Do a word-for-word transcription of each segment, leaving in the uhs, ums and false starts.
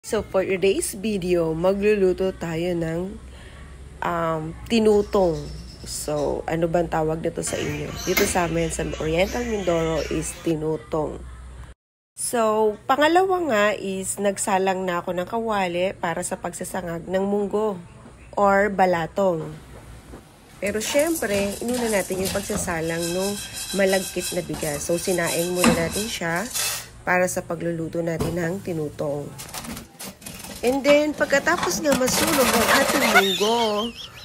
So for today's video, magluluto tayo ng um, tinutong. So ano bang tawag nito sa inyo? Dito sa amin sa Oriental Mindoro is tinutong. So pangalawa nga is nagsalang na ako ng kawali para sa pagsasangag ng munggo or balatong. Pero syempre, inuna natin yung pagsasalang ng malagkit na bigas. So sinaing muna natin siya para sa pagluluto natin ng tinutong. And then, pagkatapos nga masunog ang ating munggo,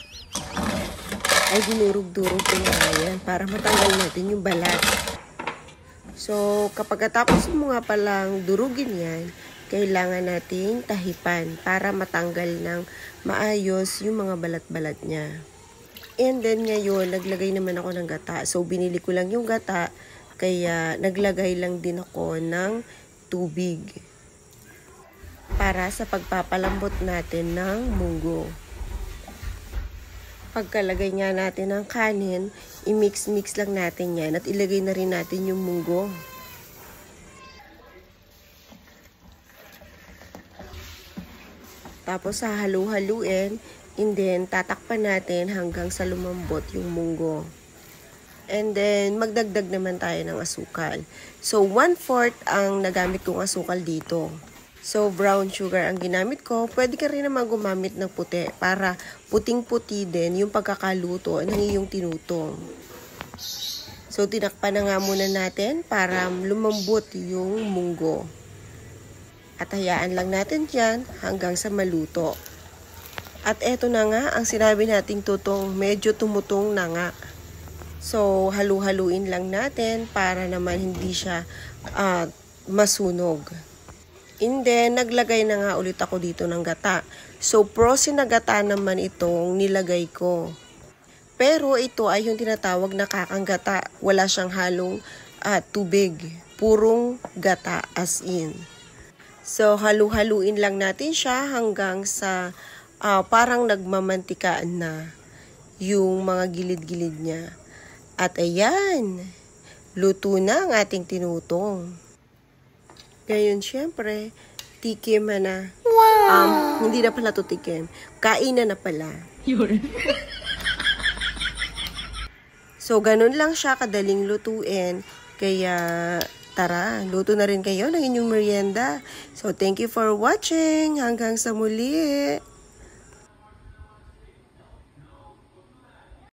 ay dinurog-durog ko na yan para matanggal natin yung balat. So, kapag katapos mo nga palang durugin yan, kailangan nating tahipan para matanggal ng maayos yung mga balat-balat niya. And then, ngayon, naglagay naman ako ng gata. So, binili ko lang yung gata, kaya naglagay lang din ako ng tubig para sa pagpapalambot natin ng munggo. Pagkalagay nga natin ng kanin, i-mix-mix lang natin yan at ilagay na rin natin yung munggo. Tapos hahalu-haluin, and then tatakpan natin hanggang sa lumambot yung munggo. And then magdagdag naman tayo ng asukal. So one fourth ang nagamit kong asukal dito. So, brown sugar ang ginamit ko. Pwede ka rin naman gumamit ng puti para puting-puti din yung pagkakaluto ng iyong tinutong. So, tinakpan na nga muna natin para lumambot yung munggo. At hayaan lang natin dyan hanggang sa maluto. At eto na nga, ang sinabi nating tutong medyo tumutong na nga. So, halu-haluin lang natin para naman hindi siya uh, masunog. And then, naglagay na nga ulit ako dito ng gata. So, frozen na gata naman itong nilagay ko. Pero ito ay yung tinatawag na kakang gata. Wala siyang halong uh, tubig. Purong gata as in. So, halu-haluin lang natin siya hanggang sa uh, parang nagmamantikaan na yung mga gilid-gilid niya. At ayan, luto na ang ating tinutong. Ngayon, syempre, tikim na. Wow! Um, hindi na pala to tikim. Kainan na pala. So, ganun lang siya kadaling lutuin. Kaya, tara, luto na rin kayo ng inyong merienda. So, thank you for watching. Hanggang sa muli.